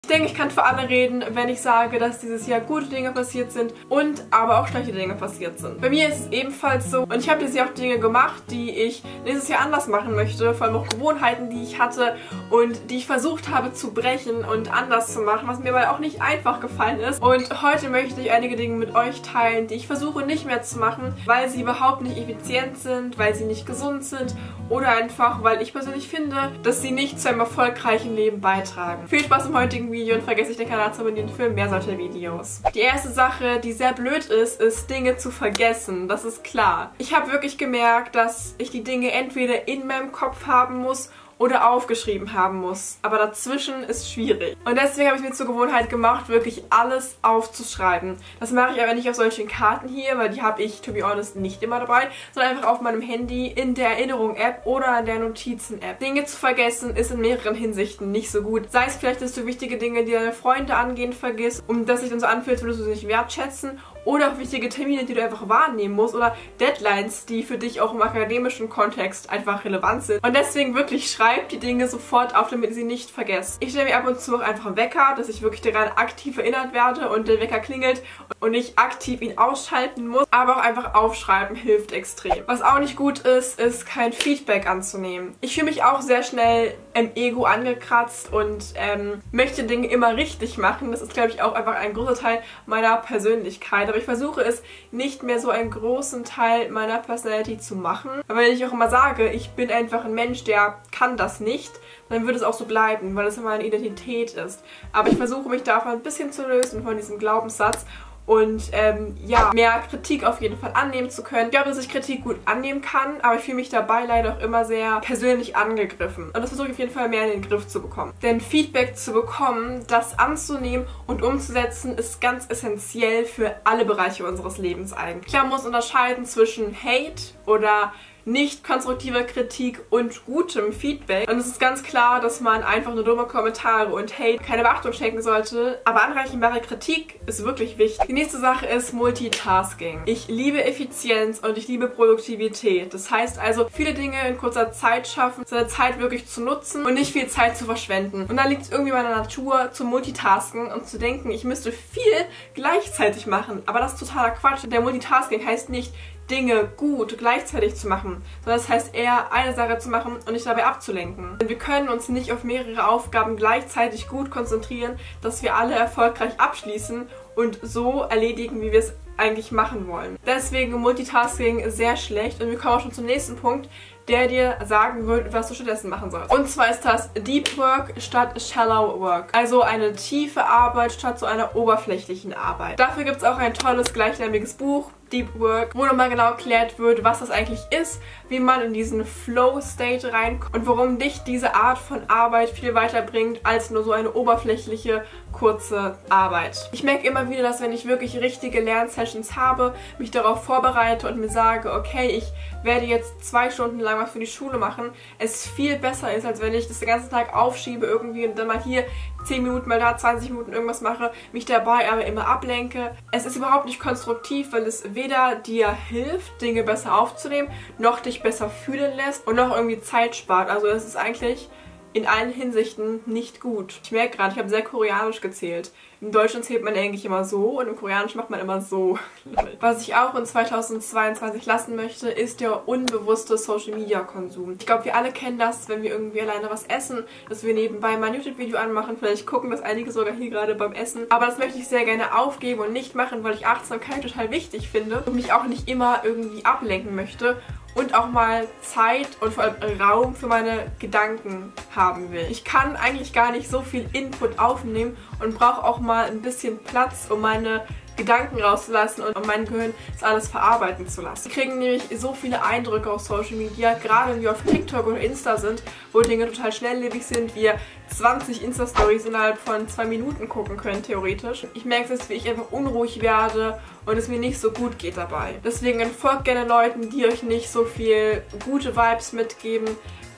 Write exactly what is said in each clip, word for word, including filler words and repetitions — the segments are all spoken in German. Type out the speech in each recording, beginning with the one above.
Ich denke, ich kann für alle reden, wenn ich sage, dass dieses Jahr gute Dinge passiert sind und aber auch schlechte Dinge passiert sind. Bei mir ist es ebenfalls so und ich habe dieses Jahr auch Dinge gemacht, die ich nächstes Jahr anders machen möchte, vor allem auch Gewohnheiten, die ich hatte und die ich versucht habe zu brechen und anders zu machen, was mir aber auch nicht einfach gefallen ist. Und heute möchte ich einige Dinge mit euch teilen, die ich versuche nicht mehr zu machen, weil sie überhaupt nicht effizient sind, weil sie nicht gesund sind oder einfach, weil ich persönlich finde, dass sie nicht zu einem erfolgreichen Leben beitragen. Viel Spaß im heutigen Video und vergesst nicht, den Kanal zu abonnieren für mehr solcher Videos. Die erste Sache, die sehr blöd ist, ist Dinge zu vergessen. Das ist klar. Ich habe wirklich gemerkt, dass ich die Dinge entweder in meinem Kopf haben muss oder aufgeschrieben haben muss. Aber dazwischen ist schwierig. Und deswegen habe ich mir zur Gewohnheit gemacht, wirklich alles aufzuschreiben. Das mache ich aber nicht auf solchen Karten hier, weil die habe ich, to be honest, nicht immer dabei, sondern einfach auf meinem Handy in der Erinnerung-App oder in der Notizen-App. Dinge zu vergessen ist in mehreren Hinsichten nicht so gut. Sei es vielleicht, dass du wichtige Dinge, die deine Freunde angehen, vergisst, um dass sich dann so anfühlt, als würdest du sie nicht wertschätzen. Oder auch wichtige Termine, die du einfach wahrnehmen musst. Oder Deadlines, die für dich auch im akademischen Kontext einfach relevant sind. Und deswegen wirklich schreib die Dinge sofort auf, damit ihr sie nicht vergesst. Ich stelle mir ab und zu auch einfach einen Wecker, dass ich wirklich daran aktiv erinnert werde und der Wecker klingelt und ich aktiv ihn ausschalten muss. Aber auch einfach aufschreiben hilft extrem. Was auch nicht gut ist, ist kein Feedback anzunehmen. Ich fühle mich auch sehr schnell im Ego angekratzt und ähm, möchte Dinge immer richtig machen. Das ist, glaube ich, auch einfach ein großer Teil meiner Persönlichkeit. Aber ich versuche es nicht mehr so einen großen Teil meiner Personality zu machen. Aber wenn ich auch immer sage, ich bin einfach ein Mensch, der kann das nicht, dann wird es auch so bleiben, weil es immer eine Identität ist. Aber ich versuche mich davon ein bisschen zu lösen, von diesem Glaubenssatz. Und ähm, ja, mehr Kritik auf jeden Fall annehmen zu können. Ich glaube, dass ich Kritik gut annehmen kann, aber ich fühle mich dabei leider auch immer sehr persönlich angegriffen. Und das versuche ich auf jeden Fall mehr in den Griff zu bekommen. Denn Feedback zu bekommen, das anzunehmen und umzusetzen, ist ganz essentiell für alle Bereiche unseres Lebens eigentlich. Klar, man muss unterscheiden zwischen Hate oder nicht konstruktiver Kritik und gutem Feedback. Und es ist ganz klar, dass man einfach nur dumme Kommentare und Hate keine Beachtung schenken sollte. Aber anreichenbare Kritik ist wirklich wichtig. Die nächste Sache ist Multitasking. Ich liebe Effizienz und ich liebe Produktivität. Das heißt also, viele Dinge in kurzer Zeit schaffen, seine Zeit wirklich zu nutzen und nicht viel Zeit zu verschwenden. Und da liegt es irgendwie in meiner Natur zu Multitasken und zu denken, ich müsste viel gleichzeitig machen. Aber das ist totaler Quatsch. Der Multitasking heißt nicht, Dinge gut gleichzeitig zu machen, sondern das heißt eher, eine Sache zu machen und nicht dabei abzulenken. Denn wir können uns nicht auf mehrere Aufgaben gleichzeitig gut konzentrieren, dass wir alle erfolgreich abschließen und so erledigen, wie wir es eigentlich machen wollen. Deswegen Multitasking sehr schlecht und wir kommen auch schon zum nächsten Punkt, der dir sagen wird, was du stattdessen machen sollst. Und zwar ist das Deep Work statt Shallow Work. Also eine tiefe Arbeit statt so einer oberflächlichen Arbeit. Dafür gibt es auch ein tolles gleichnamiges Buch, Deep Work, wo nochmal genau erklärt wird, was das eigentlich ist, wie man in diesen Flow-State reinkommt und warum dich diese Art von Arbeit viel weiterbringt als nur so eine oberflächliche, kurze Arbeit. Ich merke immer wieder, dass wenn ich wirklich richtige Lernsessions habe, mich darauf vorbereite und mir sage, okay, ich werde jetzt zwei Stunden lang was für die Schule machen, es viel besser ist, als wenn ich das den ganzen Tag aufschiebe irgendwie und dann mal hier zehn Minuten, mal da zwanzig Minuten irgendwas mache, mich dabei aber immer ablenke. Es ist überhaupt nicht konstruktiv, weil es weder dir hilft, Dinge besser aufzunehmen, noch dich besser fühlen lässt und noch irgendwie Zeit spart. Also es ist eigentlich in allen Hinsichten nicht gut. Ich merke gerade, ich habe sehr koreanisch gezählt. Im Deutschen zählt man eigentlich immer so und im Koreanischen macht man immer so. Was ich auch in zweitausendzweiundzwanzig lassen möchte, ist der unbewusste Social-Media-Konsum. Ich glaube, wir alle kennen das, wenn wir irgendwie alleine was essen, dass wir nebenbei mal ein YouTube-Video anmachen. Vielleicht gucken das einige sogar hier gerade beim Essen. Aber das möchte ich sehr gerne aufgeben und nicht machen, weil ich Achtsamkeit total wichtig finde und mich auch nicht immer irgendwie ablenken möchte. Und auch mal Zeit und vor allem Raum für meine Gedanken haben will. Ich kann eigentlich gar nicht so viel Input aufnehmen und brauche auch mal ein bisschen Platz, um meine Gedanken rauszulassen und um mein Gehirn das alles verarbeiten zu lassen. Wir kriegen nämlich so viele Eindrücke auf Social Media, gerade wenn wir auf TikTok oder Insta sind, wo Dinge total schnelllebig sind, wir zwanzig Insta-Stories innerhalb von zwei Minuten gucken können, theoretisch. Ich merke es, wie ich einfach unruhig werde und es mir nicht so gut geht dabei. Deswegen folgt gerne Leuten, die euch nicht so viel gute Vibes mitgeben,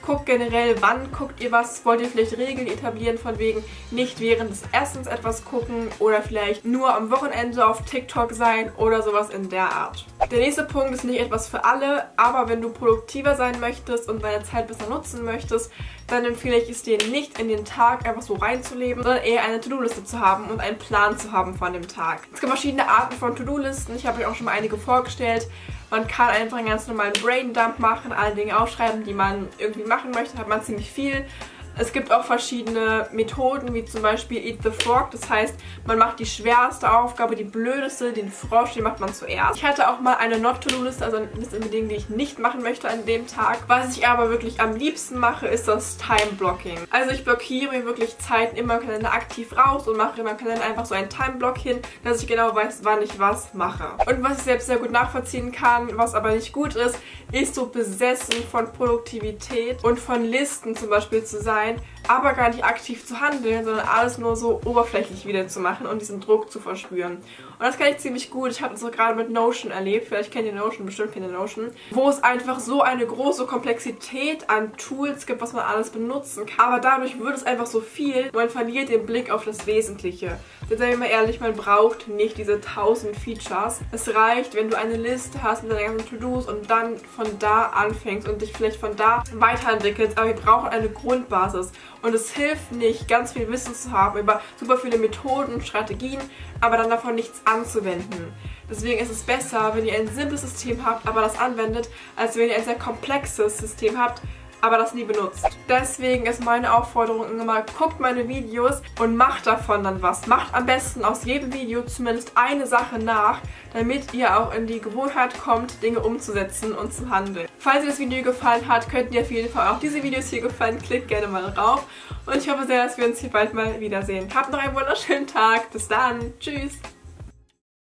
Guckt generell, wann guckt ihr was. Wollt ihr vielleicht Regeln etablieren von wegen nicht während des Essens etwas gucken oder vielleicht nur am Wochenende auf TikTok sein oder sowas in der Art. Der nächste Punkt ist nicht etwas für alle, aber wenn du produktiver sein möchtest und deine Zeit besser nutzen möchtest, dann empfehle ich es dir nicht in den Tag einfach so reinzuleben, sondern eher eine To-Do-Liste zu haben und einen Plan zu haben von dem Tag. Es gibt verschiedene Arten von To-Do-Listen, ich habe euch auch schon mal einige vorgestellt. Man kann einfach einen ganz normalen Braindump machen, alle Dinge aufschreiben, die man irgendwie machen möchte, hat man ziemlich viel. Es gibt auch verschiedene Methoden, wie zum Beispiel Eat the Frog. Das heißt, man macht die schwerste Aufgabe, die blödeste, den Frosch, den macht man zuerst. Ich hatte auch mal eine Not-To-Do-Liste, also eine Liste mit Dingen, die ich nicht machen möchte an dem Tag. Was ich aber wirklich am liebsten mache, ist das Time-Blocking. Also ich blockiere mir wirklich Zeiten in meinem Kalender aktiv raus und mache in meinem Kalender einfach so einen Time-Block hin, dass ich genau weiß, wann ich was mache. Und was ich selbst sehr gut nachvollziehen kann, was aber nicht gut ist, ist so besessen von Produktivität und von Listen zum Beispiel zu sein, aber gar nicht aktiv zu handeln, sondern alles nur so oberflächlich wieder zu machen und diesen Druck zu verspüren. Und das kann ich ziemlich gut. Ich habe das auch gerade mit Notion erlebt. Vielleicht kennt ihr Notion, bestimmt kennt ihr Notion. Wo es einfach so eine große Komplexität an Tools gibt, was man alles benutzen kann. Aber dadurch wird es einfach so viel, man verliert den Blick auf das Wesentliche. Jetzt seien wir mal ehrlich, man braucht nicht diese tausend Features. Es reicht, wenn du eine Liste hast mit deinen ganzen To-Dos und dann von da anfängst und dich vielleicht von da weiterentwickelst. Aber wir brauchen eine Grundbasis. Und es hilft nicht, ganz viel Wissen zu haben über super viele Methoden, Strategien, aber dann davon nichts anzuwenden. Deswegen ist es besser, wenn ihr ein simples System habt, aber das anwendet, als wenn ihr ein sehr komplexes System habt, aber das nie benutzt. Deswegen ist meine Aufforderung immer, guckt meine Videos und macht davon dann was. Macht am besten aus jedem Video zumindest eine Sache nach, damit ihr auch in die Gewohnheit kommt, Dinge umzusetzen und zu handeln. Falls euch das Video gefallen hat, könnt ihr auf jeden Fall auch diese Videos hier gefallen. Klickt gerne mal drauf. Und ich hoffe sehr, dass wir uns hier bald mal wiedersehen. Habt noch einen wunderschönen Tag. Bis dann. Tschüss.